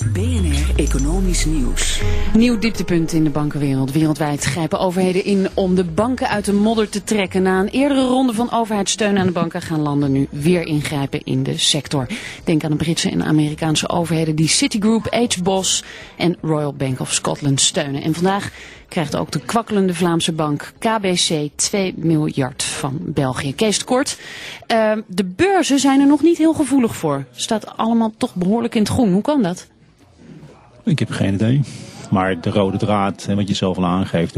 BNR Economisch Nieuws. Nieuw dieptepunt in de bankenwereld. Wereldwijd grijpen overheden in om de banken uit de modder te trekken. Na een eerdere ronde van overheidssteun aan de banken gaan landen nu weer ingrijpen in de sector. Denk aan de Britse en Amerikaanse overheden die Citigroup, HBOS en Royal Bank of Scotland steunen. En vandaag krijgt ook de kwakkelende Vlaamse bank KBC 2 miljard van België. Kees de Kort, de beurzen zijn er nog niet heel gevoelig voor. Staat allemaal toch behoorlijk in het groen. Hoe kan dat? Ik heb geen idee. Maar de rode draad, wat je zelf al aangeeft,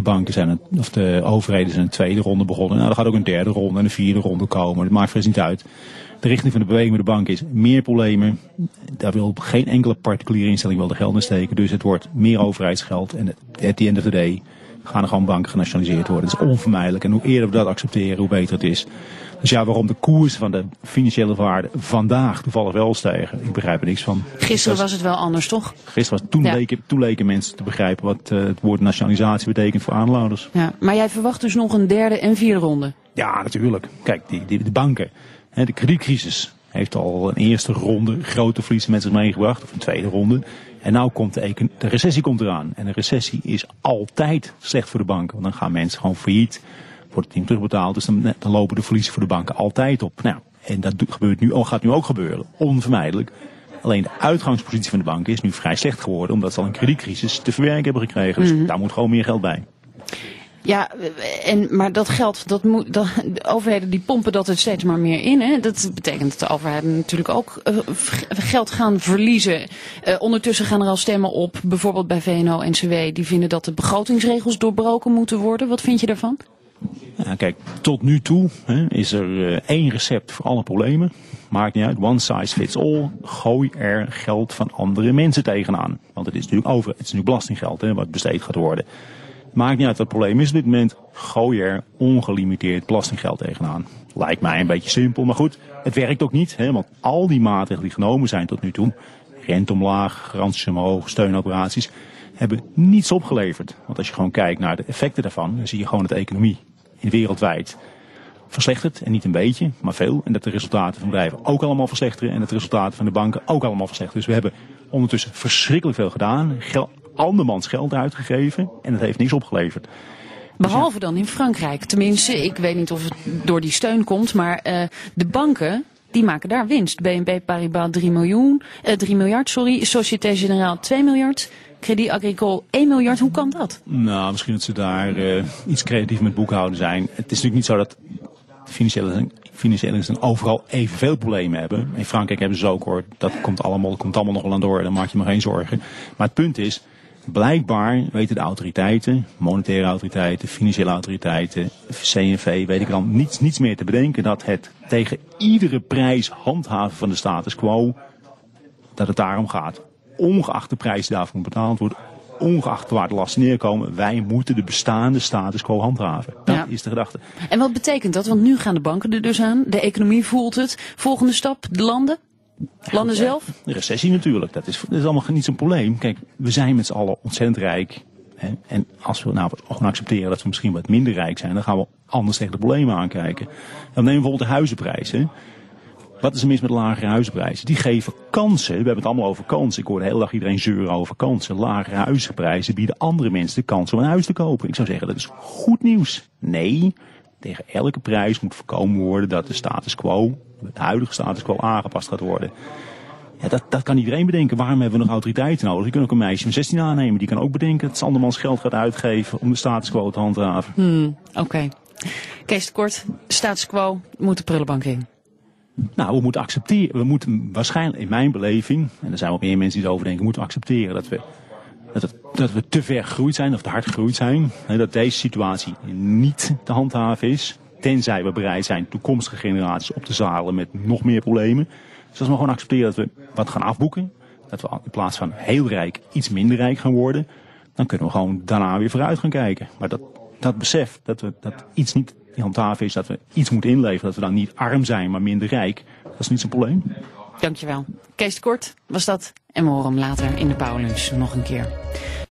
de overheden zijn een tweede ronde begonnen. Nou, er gaat ook een derde ronde en een vierde ronde komen. Dat maakt verder niet uit. De richting van de beweging met de bank is meer problemen. Daar wil geen enkele particuliere instelling wel de geld in steken. Dus het wordt meer overheidsgeld. En at the end of the day gaan er gewoon banken genationaliseerd worden. Dat is onvermijdelijk. En hoe eerder we dat accepteren, hoe beter het is. Dus ja, waarom de koers van de financiële waarde vandaag toevallig wel stijgen, ik begrijp er niks van. Gisteren was het wel anders, toch? Gisteren toen leken mensen te begrijpen wat het woord nationalisatie betekent voor aandeelhouders. Ja, maar jij verwacht dus nog een derde en vierde ronde? Ja, natuurlijk. Kijk, de banken, de kredietcrisis heeft al een eerste ronde grote verliezen met zich meegebracht, of een tweede ronde. En nou komt de recessie komt eraan. En een recessie is altijd slecht voor de banken, want dan gaan mensen gewoon failliet. Wordt het niet terugbetaald, dus dan lopen de verliezen voor de banken altijd op. Nou, en dat gaat nu ook gebeuren, onvermijdelijk. Alleen de uitgangspositie van de banken is nu vrij slecht geworden, omdat ze al een kredietcrisis te verwerken hebben gekregen. Dus daar moet gewoon meer geld bij. Ja, maar dat geld, de overheden die pompen dat er steeds maar meer in. Hè? Dat betekent dat de overheden natuurlijk ook geld gaan verliezen. Ondertussen gaan er al stemmen op, bijvoorbeeld bij VNO-NCW, die vinden dat de begrotingsregels doorbroken moeten worden. Wat vind je daarvan? Ja, kijk, tot nu toe is er één recept voor alle problemen. Maakt niet uit, one size fits all. Gooi er geld van andere mensen tegenaan. Want het is natuurlijk belastinggeld wat besteed gaat worden. Maakt niet uit wat het probleem is op dit moment. Gooi er ongelimiteerd belastinggeld tegenaan. Lijkt mij een beetje simpel, maar goed, het werkt ook niet. Want al die maatregelen die genomen zijn tot nu toe, rente omlaag, garanties omhoog, steunoperaties, hebben niets opgeleverd. Want als je gewoon kijkt naar de effecten daarvan, dan zie je gewoon dat de economie wereldwijd verslechtert. En niet een beetje, maar veel. En dat de resultaten van bedrijven ook allemaal verslechteren. En dat de resultaten van de banken ook allemaal verslechteren. Dus we hebben ondertussen verschrikkelijk veel gedaan. Andermans geld uitgegeven. En dat heeft niks opgeleverd. Behalve dan in Frankrijk. Tenminste, ik weet niet of het door die steun komt. Maar de banken, die maken daar winst. BNP Paribas 3 miljard. Société Générale 2 miljard. Crédit Agricole 1 miljard. Hoe kan dat? Nou, misschien dat ze daar iets creatief met boekhouden zijn. Het is natuurlijk niet zo dat financiële instellingen overal evenveel problemen hebben. In Frankrijk hebben ze ook hoor. Dat komt allemaal nog wel aan door. Daar maak je me geen zorgen. Maar het punt is, blijkbaar weten de autoriteiten, monetaire autoriteiten, financiële autoriteiten, CNV, weet ik dan, niets meer te bedenken dat het tegen iedere prijs handhaven van de status quo, dat het daarom gaat. Ongeacht de prijs die daarvoor betaald wordt, ongeacht waar de lasten neerkomen, wij moeten de bestaande status quo handhaven. Dat is de gedachte. En wat betekent dat? Want nu gaan de banken er dus aan, de economie voelt het. Volgende stap, de landen? Landen zelf? De recessie natuurlijk, dat is allemaal niet zo'n probleem. Kijk, we zijn met z'n allen ontzettend rijk. En als we nou gewoon accepteren dat we misschien wat minder rijk zijn, dan gaan we anders tegen de problemen aankijken. Dan nemen we bijvoorbeeld de huizenprijzen. Wat is er mis met lagere huizenprijzen? Die geven kansen. We hebben het allemaal over kansen. Ik hoor de hele dag iedereen zeuren over kansen. Lagere huizenprijzen bieden andere mensen de kans om een huis te kopen. Ik zou zeggen, dat is goed nieuws. Nee, tegen elke prijs moet voorkomen worden dat de status quo, de huidige status quo, aangepast gaat worden. Ja, dat kan iedereen bedenken. Waarom hebben we nog autoriteiten nodig? Je kunt ook een meisje van 16 aannemen. Die kan ook bedenken dat ze andermans geld gaat uitgeven om de status quo te handhaven. Oké. Kees de Kort, status quo moet de prullenbank in. Nou, we moeten accepteren. We moeten waarschijnlijk, in mijn beleving, en er zijn wel meer mensen die erover denken, moeten accepteren dat we te ver gegroeid zijn of te hard gegroeid zijn. Dat deze situatie niet te handhaven is. Tenzij we bereid zijn toekomstige generaties op te zadelen met nog meer problemen. Dus als we gewoon accepteren dat we wat gaan afboeken. Dat we in plaats van heel rijk iets minder rijk gaan worden. Dan kunnen we gewoon daarna weer vooruit gaan kijken. Maar dat besef dat iets niet te handhaven is, dat we iets moeten inleveren. Dat we dan niet arm zijn, maar minder rijk. Dat is niet zo'n probleem. Dankjewel. Kees de Kort was dat. En we horen hem later in de Powerlunch nog een keer.